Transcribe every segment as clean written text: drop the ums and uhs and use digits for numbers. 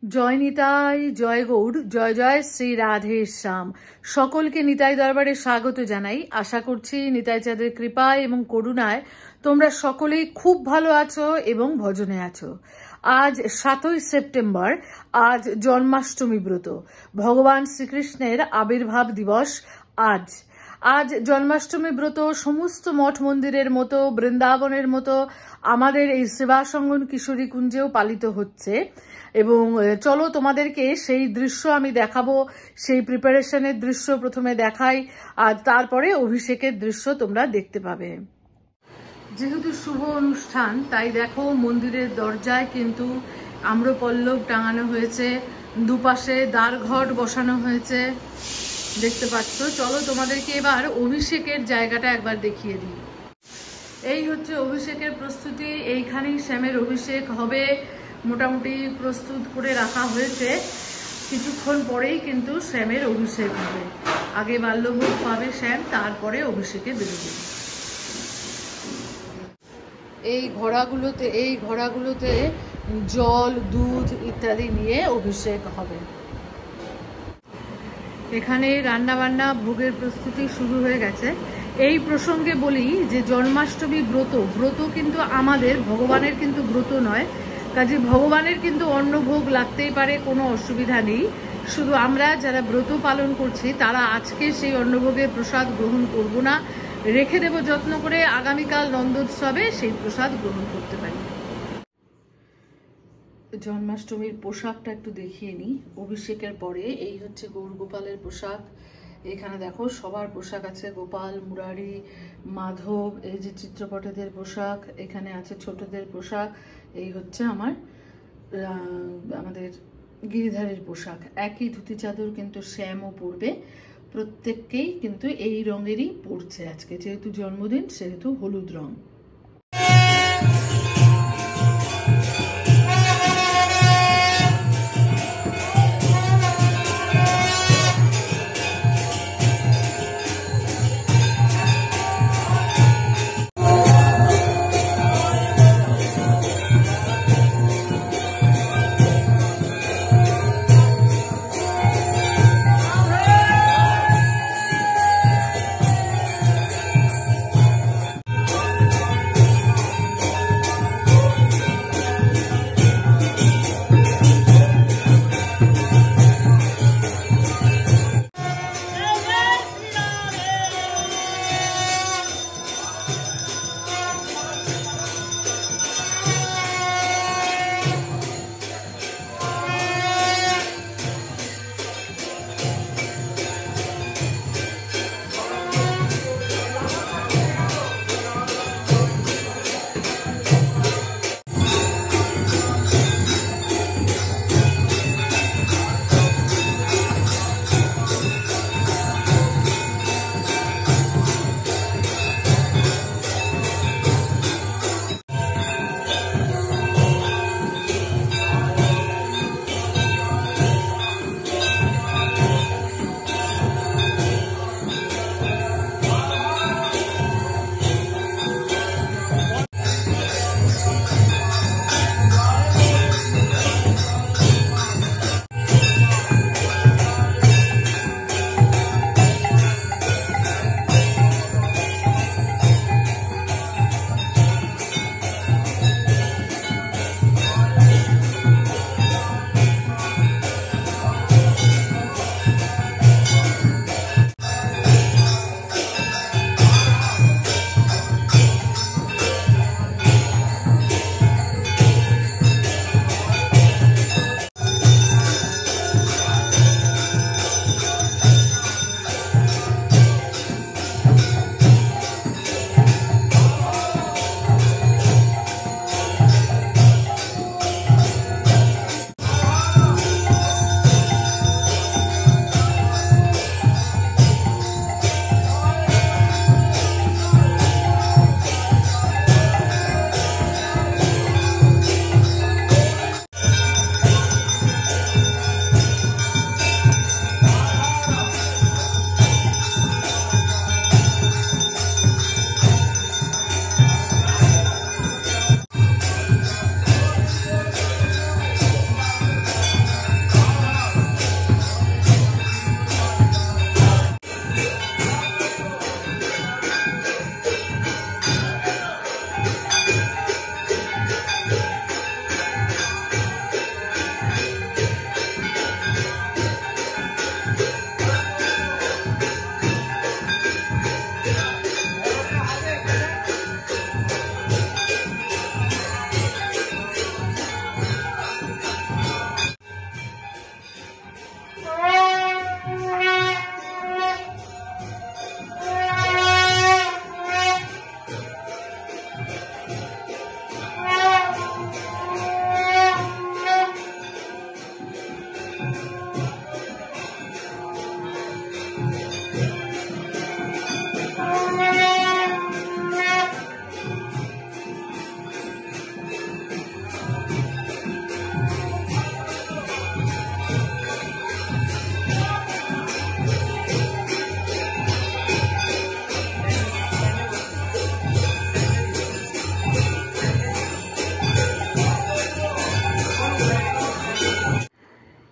জয় নিতাই, জয় গৌর, জয় জয় শ্রী রাধে শ্যাম। সকলকে নিতাই দরবারে স্বাগত জানাই। আশা করছি নিতাই চাঁদের কৃপায় এবং করুণায় তোমরা সকলেই খুব ভালো আছো এবং ভজনে আছো। আজ 7ই সেপ্টেম্বর, আজ জন্মাষ্টমী ব্রত, ভগবান শ্রীকৃষ্ণের আবির্ভাব দিবস। আজ জন্মাষ্টমী ব্রত সমস্ত মঠ মন্দিরের মতো, বৃন্দাবনের মতো আমাদের এই সেবাসঙ্গন কিশোরী কুঞ্জেও পালিত হচ্ছে। এবং চলো তোমাদেরকে সেই দৃশ্য আমি দেখাবো, সেই প্রিপারেশনের দৃশ্য প্রথমে দেখাই, আর তারপরে অভিষেকের দৃশ্য তোমরা দেখতে পাবে। যেহেতু শুভ অনুষ্ঠান, তাই দেখো মন্দিরের দরজায় কিন্তু আম্রপল্লব টাঙানো হয়েছে, দুপাশে দ্বারঘট বসানো হয়েছে, দেখতে পাচ্ছ। চলো তোমাদেরকে এবার অভিষেকের জায়গাটা একবার দেখিয়ে দিই। এই হচ্ছে অভিষেকের প্রস্তুতি। এইখানেই শ্যামের অভিষেক হবে, মোটামুটি প্রস্তুত করে রাখা হয়েছে। কিছুক্ষণ পরেই কিন্তু শ্যামের অভিষেক হবে। আগে বাল্যভোগ পাবে শ্যাম, তারপরে অভিষেকে বেরোবে। এই ঘোড়াগুলোতে জল, দুধ ইত্যাদি নিয়ে অভিষেক হবে। এখানে রান্নাবান্না, ভোগের প্রস্তুতি শুরু হয়ে গেছে। এই প্রসঙ্গে বলি যে জন্মাষ্টমী ব্রত কিন্তু আমাদের, ভগবানের কিন্তু ব্রত নয়, কাজে ভগবানের কিন্তু অন্নভোগ লাগতেই পারে, কোনো অসুবিধা নেই। শুধু আমরা যারা ব্রত পালন করছি তারা আজকে সেই অন্নভোগের প্রসাদ গ্রহণ করব না, রেখে দেব যত্ন করে, আগামীকাল নন্দোৎসবে সেই প্রসাদ গ্রহণ করতে পারি। জন্মাষ্টমীর পোশাকটা একটু দেখিয়ে নিই। অভিষেকের পরে এই হচ্ছে গৌর গোপালের পোশাক। এখানে দেখো সবার পোশাক আছে, গোপাল, মুরারি, মাধব, এই যে চিত্রপটেদের পোশাক, এখানে আছে ছোটদের পোশাক, এই হচ্ছে আমাদের গিরিধারের পোশাক। একই ধুতি চাদর কিন্তু শ্যামও পরবে, প্রত্যেককেই কিন্তু এই রঙেরই পরছে আজকে, যেহেতু জন্মদিন সেহেতু হলুদ রং।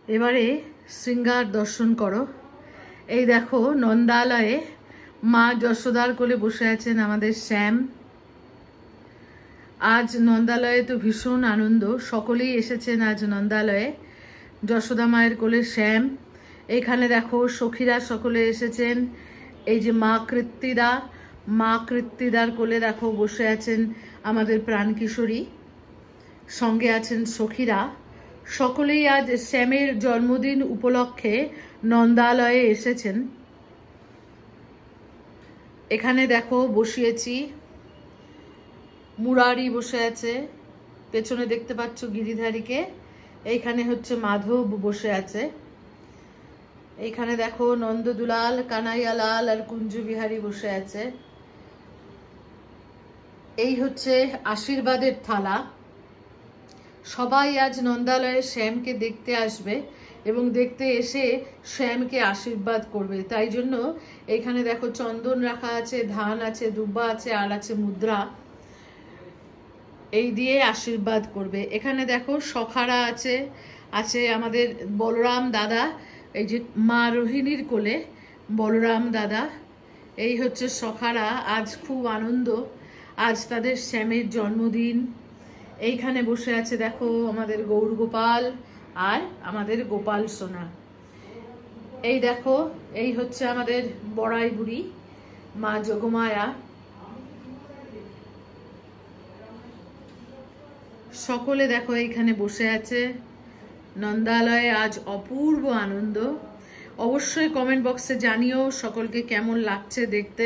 এবারে শৃঙ্গার দর্শন করো। এই দেখো নন্দালয়ে মা যশোদার কোলে বসে আছেন আমাদের শ্যাম। আজ নন্দালয়ে তো ভীষণ আনন্দ, সকলেই এসেছেন আজ নন্দালয়ে। যশোদা মায়ের কোলে শ্যাম। এখানে দেখো সখীরা সকলে এসেছেন। এই যে মা কৃত্তিদার কোলে দেখো বসে আছেন আমাদের প্রাণ কিশোরী, সঙ্গে আছেন সখীরা। সকলেই আজ শ্যামের জন্মদিন উপলক্ষে নন্দালয়ে এসেছেন। এখানে দেখো বসিয়েছি, মুরারি বসে আছে, পেছনে দেখতে পাচ্ছ গিরিধারীকে। এইখানে হচ্ছে মাধব বসে আছে। এইখানে দেখো নন্দদুলাল, কানাইয়ালাল আর কুঞ্জ বিহারী বসে আছে। এই হচ্ছে আশীর্বাদের থালা। সবাই আজ নন্দালয়ে শ্যামকে দেখতে আসবে এবং দেখতে এসে শ্যামকে আশীর্বাদ করবে। তাই জন্য এখানে দেখো চন্দন রাখা আছে, ধান আছে, দুব্বা আছে, আর আছে মুদ্রা। এই দিয়ে আশীর্বাদ করবে। এখানে দেখো সখারা আছে, আছে আমাদের বলরাম দাদা, এই যে মা রোহিণীর কোলে বলরাম দাদা। এই হচ্ছে সখারা। আজ খুব আনন্দ, আজ তাদের শ্যামের জন্মদিন। এইখানে বসে আছে দেখো আমাদের গৌর গোপাল আর আমাদের গোপাল সোনা। এই দেখো এই হচ্ছে আমাদের বড়াই বুড়ি মা যোগমায়া। সকলে দেখো এইখানে বসে আছে। নন্দালয়ে আজ অপূর্ব আনন্দ। অবশ্যই কমেন্ট বক্সে জানিও সকলকে কেমন লাগছে দেখতে।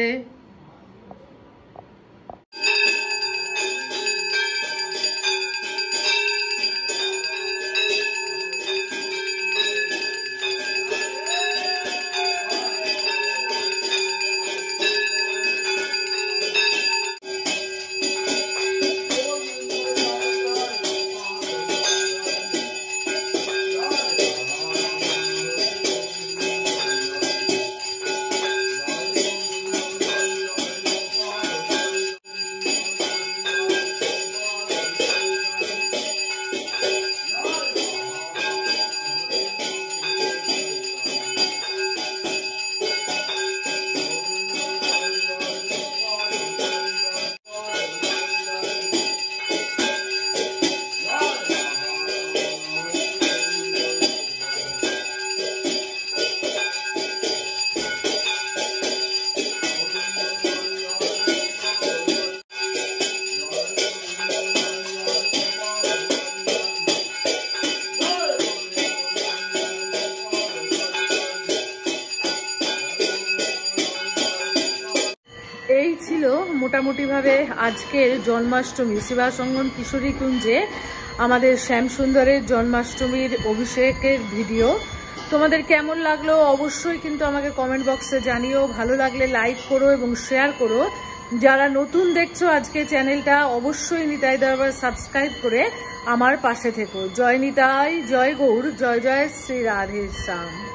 এই ছিল মোটামুটিভাবে আজকের জন্মাষ্টমী শিবাসঙ্গন কিশোরী কুঞ্জে আমাদের শ্যামসুন্দরের জন্মাষ্টমীর অভিষেকের ভিডিও। তোমাদের কেমন লাগলো অবশ্যই কিন্তু আমাকে কমেন্ট বক্সে জানিও। ভালো লাগলে লাইক করো এবং শেয়ার করো। যারা নতুন দেখছো আজকে চ্যানেলটা, অবশ্যই নিতাই দরবার সাবস্ক্রাইব করে আমার পাশে থেকো। জয় নিতাই, জয় গৌর, জয় জয় শ্রী রাধে শ্যাম।